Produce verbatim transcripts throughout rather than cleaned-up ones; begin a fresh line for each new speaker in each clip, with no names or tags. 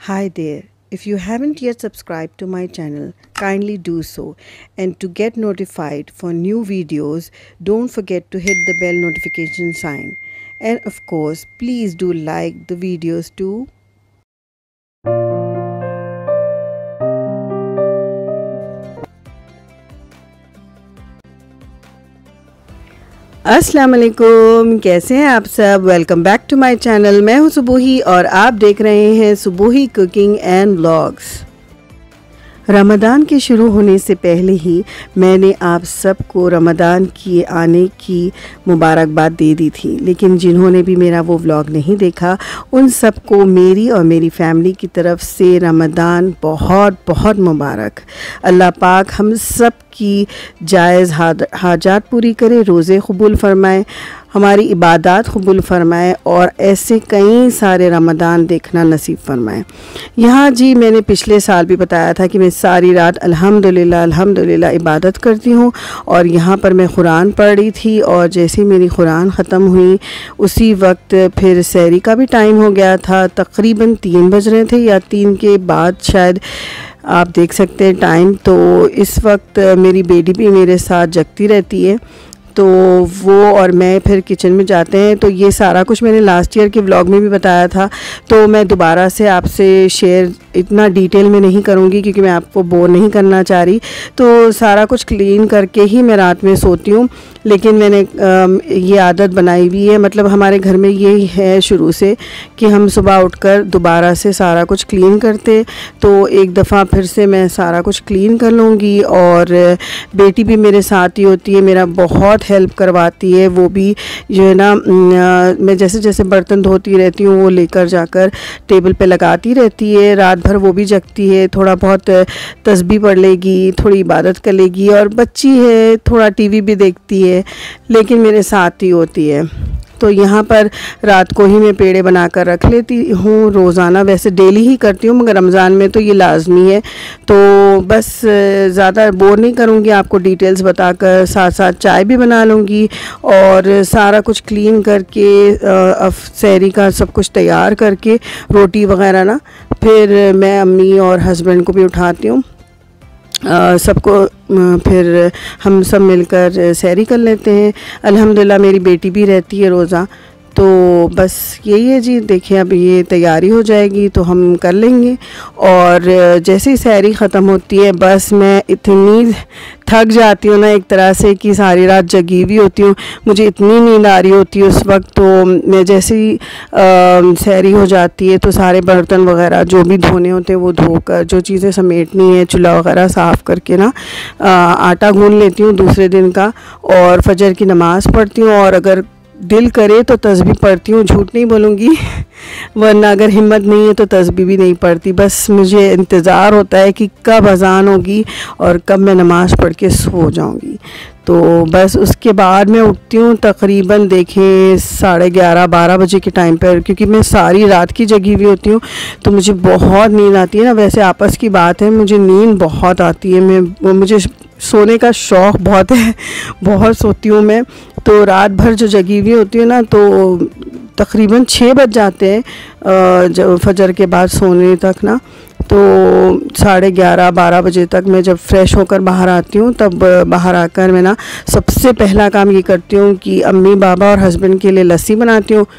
Hi there. If you haven't yet subscribed to my channel, kindly do so. And to get notified for new videos, don't forget to hit the bell notification sign. And of course, please do like the videos too. अस्सलाम वालेकुम, कैसे हैं आप सब। Welcome back to my channel. मैं हूं सुबूही और आप देख रहे हैं Subuhi cooking and vlogs. Ramzan के शुरू होने से पहले ही मैंने आप सबको रमज़ान की आने की मुबारकबाद दे दी थी, लेकिन जिन्होंने भी मेरा वो व्लॉग नहीं देखा उन सबको मेरी और मेरी फैमिली की तरफ से रमज़ान बहुत बहुत मुबारक। अल्लाह पाक हम सब की जायज़ हाजात पूरी करे, रोज़े कबूल फ़रमाए, हमारी इबादत कबूल फ़रमाए और ऐसे कई सारे रमज़ान देखना नसीब फ़रमाए। यहाँ जी मैंने पिछले साल भी बताया था कि मैं सारी रात अल्हम्दुलिल्लाह अल्हम्दुलिल्लाह इबादत करती हूँ और यहाँ पर मैं कुरान पढ़ रही थी और जैसे ही मेरी कुरान ख़त्म हुई उसी वक्त फिर सहरी का भी टाइम हो गया था। तकरीबन तीन बज रहे थे या तीन के बाद शायद, आप देख सकते हैं टाइम। तो इस वक्त मेरी बेटी भी मेरे साथ जगती रहती है, तो वो और मैं फिर किचन में जाते हैं। तो ये सारा कुछ मैंने लास्ट ईयर के व्लॉग में भी बताया था, तो मैं दोबारा से आपसे शेयर इतना डिटेल में नहीं करूँगी क्योंकि मैं आपको बोर नहीं करना चाह रही। तो सारा कुछ क्लीन करके ही मैं रात में सोती हूँ, लेकिन मैंने आ, ये आदत बनाई हुई है, मतलब हमारे घर में ये है शुरू से कि हम सुबह उठकर दोबारा से सारा कुछ क्लीन करते। तो एक दफ़ा फिर से मैं सारा कुछ क्लीन कर लूँगी और बेटी भी मेरे साथ ही होती है, मेरा बहुत हेल्प करवाती है। वो भी जो है ना, मैं जैसे जैसे बर्तन धोती रहती हूँ वो लेकर जाकर टेबल पे लगाती रहती है। रात भर वो भी जगती है, थोड़ा बहुत तस्बीह पढ़ लेगी, थोड़ी इबादत कर लेगी और बच्ची है थोड़ा टीवी भी देखती है, लेकिन मेरे साथ ही होती है। तो यहाँ पर रात को ही मैं पेड़े बनाकर रख लेती हूँ रोज़ाना, वैसे डेली ही करती हूँ मगर रमज़ान में तो ये लाजमी है। तो बस ज़्यादा बोर नहीं करूँगी आपको, डिटेल्स बताकर साथ साथ चाय भी बना लूँगी और सारा कुछ क्लीन करके अब सहरी का सब कुछ तैयार करके रोटी वग़ैरह ना, फिर मैं अम्मी और हस्बैंड को भी उठाती हूँ, सबको फिर हम सब मिलकर सहरी कर लेते हैं। अल्हम्दुलिल्लाह मेरी बेटी भी रहती है रोज़ा। तो बस यही है जी। देखिए अब ये तैयारी हो जाएगी तो हम कर लेंगे और जैसे ही सहरी ख़त्म होती है बस मैं इतनी थक जाती हूँ ना एक तरह से कि सारी रात जगी हुई होती हूँ, मुझे इतनी नींद आ रही होती है उस वक्त। तो मैं जैसे ही सहरी हो जाती है तो सारे बर्तन वगैरह जो भी धोने होते हैं वो धोकर, जो चीज़ें समेटनी है चूल्हा वगैरह साफ़ करके ना आ, आटा गूँध लेती हूँ दूसरे दिन का और फजर की नमाज़ पढ़ती हूँ और अगर दिल करे तो तस्बीह पढ़ती हूँ, झूठ नहीं बोलूँगी वरना अगर हिम्मत नहीं है तो तस्बीह भी नहीं पढ़ती। बस मुझे इंतज़ार होता है कि कब अज़ान होगी और कब मैं नमाज़ पढ़ के सो जाऊँगी। तो बस उसके बाद मैं उठती हूँ तकरीबन देखें साढ़े ग्यारह बारह बजे के टाइम पर, क्योंकि मैं सारी रात की जगी हुई होती हूँ तो मुझे बहुत नींद आती है ना। वैसे आपस की बात है, मुझे नींद बहुत आती है, मैं मुझे सोने का शौक़ बहुत है, बहुत सोती हूँ मैं। तो रात भर जो जगी हुई होती है ना तो तकरीबन छः बज जाते हैं जब फजर के बाद सोने तक ना। तो साढ़े ग्यारह बारह बजे तक मैं जब फ़्रेश होकर बाहर आती हूँ तब बाहर आकर मैं ना सबसे पहला काम ये करती हूँ कि अम्मी बाबा और हस्बैंड के लिए लस्सी बनाती हूँ।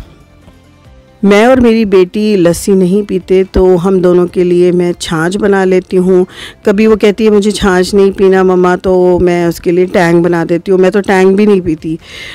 मैं और मेरी बेटी लस्सी नहीं पीते तो हम दोनों के लिए मैं छाछ बना लेती हूँ। कभी वो कहती है मुझे छाछ नहीं पीना मम्मा, तो मैं उसके लिए टैंग बना देती हूँ। मैं तो टैंग भी नहीं पीती।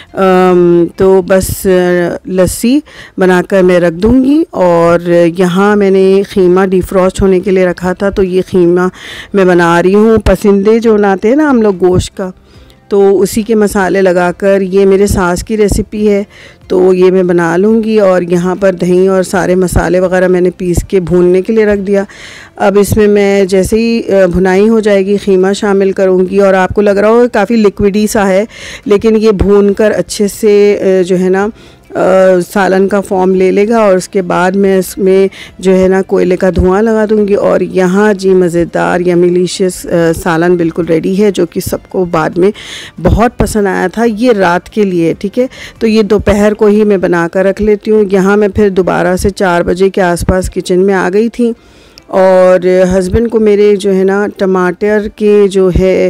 तो बस लस्सी बनाकर मैं रख दूँगी। और यहाँ मैंने ख़ीमा डिफ्रॉस्ट होने के लिए रखा था, तो ये ख़ीमा मैं बना रही हूँ। पसंदे जो बनाते हैं ना हम लोग गोश्त का, तो उसी के मसाले लगाकर, ये मेरे सास की रेसिपी है तो ये मैं बना लूँगी। और यहाँ पर दही और सारे मसाले वगैरह मैंने पीस के भूनने के लिए रख दिया। अब इसमें मैं जैसे ही भुनाई हो जाएगी ख़ीमा शामिल करूँगी। और आपको लग रहा हो काफ़ी लिक्विडी सा है, लेकिन ये भूनकर अच्छे से जो है ना सालन का फॉर्म ले लेगा और उसके बाद मैं इसमें जो है ना कोयले का धुआं लगा दूँगी। और यहाँ जी मज़ेदार या मिलीशियस सालन बिल्कुल रेडी है, जो कि सबको बाद में बहुत पसंद आया था। ये रात के लिए, ठीक है, तो ये दोपहर को ही मैं बना कर रख लेती हूँ। यहाँ मैं फिर दोबारा से चार बजे के आसपास किचन में आ गई थी और हस्बैंड को मेरे जो है ना टमाटर के जो है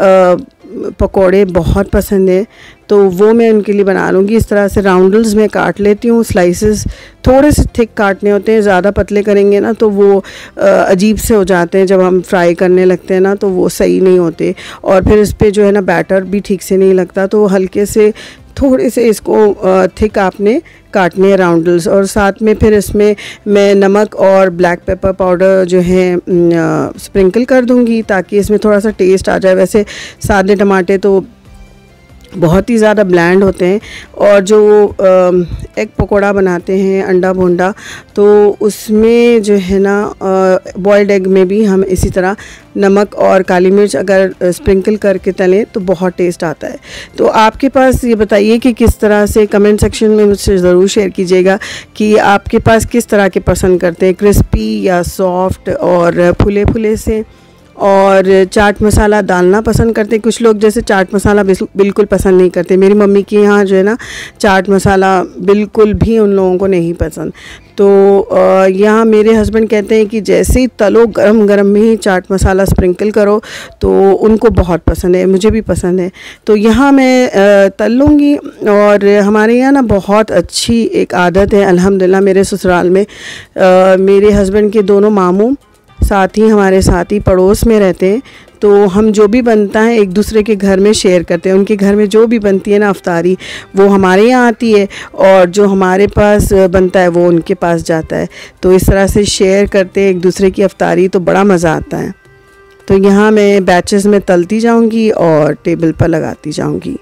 पकोड़े बहुत पसंद है, तो वो मैं उनके लिए बना लूँगी। इस तरह से राउंडल्स में काट लेती हूँ। स्लाइसेस थोड़े से थिक काटने होते हैं, ज़्यादा पतले करेंगे ना तो वो अजीब से हो जाते हैं। जब हम फ्राई करने लगते हैं ना तो वो सही नहीं होते, और फिर इस पर जो है ना बैटर भी ठीक से नहीं लगता। तो हल्के से थोड़े से इसको थिक आपने काटने हैं राउंडल्स। और साथ में फिर इसमें मैं नमक और ब्लैक पेपर पाउडर जो है स्प्रिंकल कर दूंगी ताकि इसमें थोड़ा सा टेस्ट आ जाए। वैसे सादे टमाटे तो बहुत ही ज़्यादा ब्लैंड होते हैं, और जो एग पकोड़ा बनाते हैं अंडा भोंडा, तो उसमें जो है ना बॉयल्ड एग में भी हम इसी तरह नमक और काली मिर्च अगर स्प्रिंकल करके तलें तो बहुत टेस्ट आता है। तो आपके पास ये बताइए कि किस तरह से, कमेंट सेक्शन में मुझसे ज़रूर शेयर कीजिएगा कि आपके पास किस तरह के पसंद करते हैं, क्रिस्पी या सॉफ्ट और फुले फुले से। और चाट मसाला डालना पसंद करते हैं कुछ लोग, जैसे चाट मसाला बिल्कुल पसंद नहीं करते। मेरी मम्मी के यहाँ जो है ना चाट मसाला बिल्कुल भी उन लोगों को नहीं पसंद। तो यहाँ मेरे हस्बैंड कहते हैं कि जैसे ही तलो गरम गरम में ही चाट मसाला स्प्रिंकल करो, तो उनको बहुत पसंद है, मुझे भी पसंद है। तो यहाँ मैं तल लूँगी। और हमारे यहाँ ना बहुत अच्छी एक आदत है अल्हम्दुलिल्लाह मेरे ससुराल में, आ, मेरे हस्बैंड के दोनों मामू साथ ही हमारे साथ ही पड़ोस में रहते हैं, तो हम जो भी बनता है एक दूसरे के घर में शेयर करते हैं। उनके घर में जो भी बनती है ना अफ्तारी, वो हमारे यहाँ आती है, और जो हमारे पास बनता है वो उनके पास जाता है। तो इस तरह से शेयर करते हैं एक दूसरे की अफ्तारी, तो बड़ा मज़ा आता है। तो यहाँ मैं बैचेस में तलती जाऊँगी और टेबल पर लगाती जाऊँगी।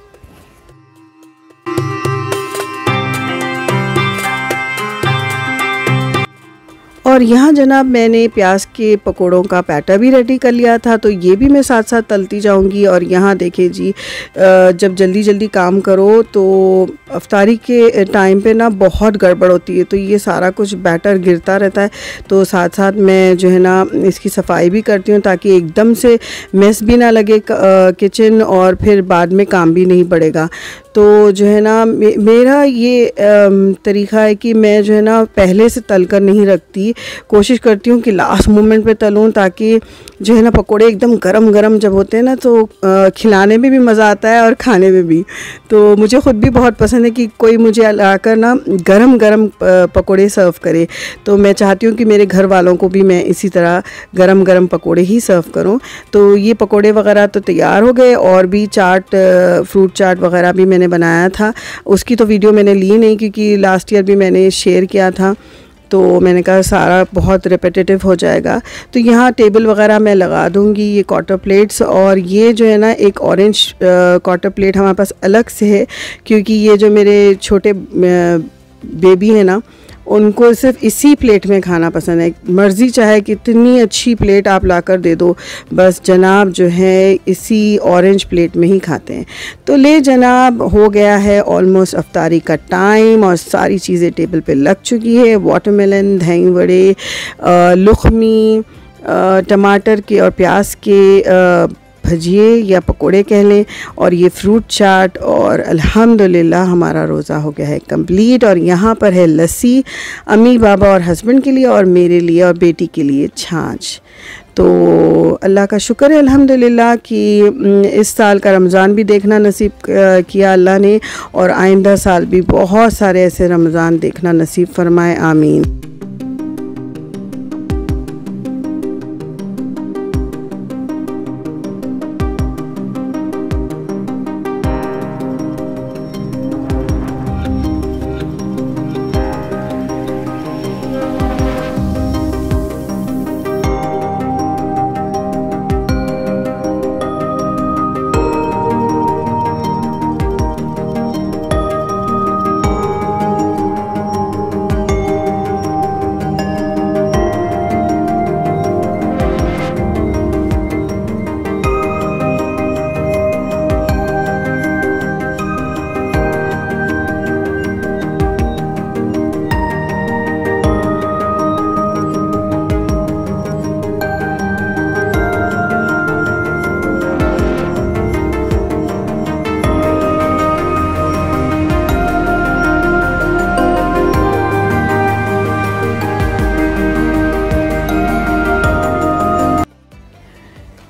और यहाँ जनाब मैंने प्याज के पकोड़ों का बैटर भी रेडी कर लिया था, तो ये भी मैं साथ साथ तलती जाऊंगी। और यहाँ देखिए जी, जब जल्दी जल्दी काम करो तो अफ्तारी के टाइम पे ना बहुत गड़बड़ होती है, तो ये सारा कुछ बैटर गिरता रहता है। तो साथ साथ मैं जो है ना इसकी सफाई भी करती हूँ ताकि एकदम से मेस भी ना लगे किचन, और फिर बाद में काम भी नहीं बढ़ेगा। तो जो है ना मे, मेरा ये आ, तरीक़ा है कि मैं जो है ना पहले से तल कर नहीं रखती, कोशिश करती हूँ कि लास्ट मोमेंट पे तलूँ, ताकि जो है ना पकोड़े एकदम गरम गरम जब होते हैं ना तो आ, खिलाने में भी मज़ा आता है और खाने में भी। तो मुझे ख़ुद भी बहुत पसंद है कि कोई मुझे लाकर ना गरम गरम पकोड़े सर्व करे। तो मैं चाहती हूँ कि मेरे घर वालों को भी मैं इसी तरह गरम गरम पकोड़े ही सर्व करूँ। तो ये पकोड़े वगैरह तो तैयार हो गए, और भी चाट, फ्रूट चाट वगैरह भी मैंने बनाया था। उसकी तो वीडियो मैंने ली नहीं क्योंकि लास्ट ईयर भी मैंने शेयर किया था, तो मैंने कहा सारा बहुत रिपीटेटिव हो जाएगा। तो यहाँ टेबल वगैरह मैं लगा दूँगी, ये कॉटर प्लेट्स। और ये जो है ना एक ऑरेंज कॉटर प्लेट हमारे पास अलग से है, क्योंकि ये जो मेरे छोटे बेबी है ना उनको सिर्फ इसी प्लेट में खाना पसंद है। मर्ज़ी चाहे कितनी अच्छी प्लेट आप लाकर दे दो, बस जनाब जो है इसी ऑरेंज प्लेट में ही खाते हैं। तो ले जनाब, हो गया है ऑलमोस्ट अफ्तारी का टाइम, और सारी चीज़ें टेबल पे लग चुकी है। वाटरमेलन, दही वड़े, लुखमी, टमाटर के और प्याज के भजिए या पकोड़े कह लें, और ये फ्रूट चाट, और अल्हम्दुलिल्लाह हमारा रोज़ा हो गया है कंप्लीट। और यहाँ पर है लस्सी अम्मी बाबा और हस्बैंड के लिए, और मेरे लिए और बेटी के लिए छाछ। तो अल्लाह का शुक्र है अल्हम्दुलिल्लाह कि इस साल का रमज़ान भी देखना नसीब किया अल्लाह ने, और आइंदा साल भी बहुत सारे ऐसे रमज़ान देखना नसीब फरमाए, आमीन।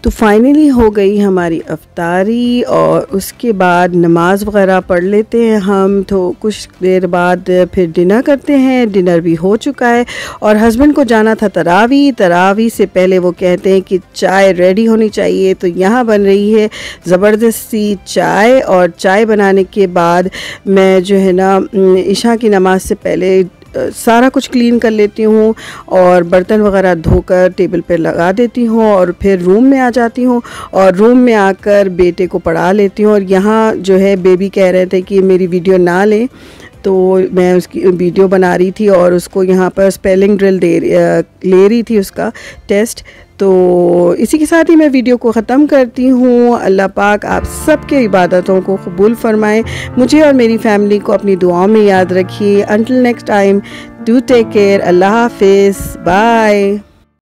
तो फाइनली हो गई हमारी अफ्तारी और उसके बाद नमाज़ वग़ैरह पढ़ लेते हैं हम। तो कुछ देर बाद फिर डिनर करते हैं। डिनर भी हो चुका है और हस्बैंड को जाना था तरावी। तरावी से पहले वो कहते हैं कि चाय रेडी होनी चाहिए, तो यहाँ बन रही है ज़बरदस्ती चाय। और चाय बनाने के बाद मैं जो है ना इशा की नमाज़ से पहले सारा कुछ क्लीन कर लेती हूँ और बर्तन वगैरह धोकर टेबल पर लगा देती हूँ और फिर रूम में आ जाती हूँ और रूम में आकर बेटे को पढ़ा लेती हूँ। और यहाँ जो है बेबी कह रहे थे कि मेरी वीडियो ना लें, तो मैं उसकी वीडियो बना रही थी और उसको यहाँ पर स्पेलिंग ड्रिल दे ले रही थी उसका टेस्ट। तो इसी के साथ ही मैं वीडियो को ख़त्म करती हूँ। अल्लाह पाक आप सबके इबादतों को कबूल फ़रमाए। मुझे और मेरी फैमिली को अपनी दुआओं में याद रखिए। Until next time, do take care. Allah हाफिज़, बाय।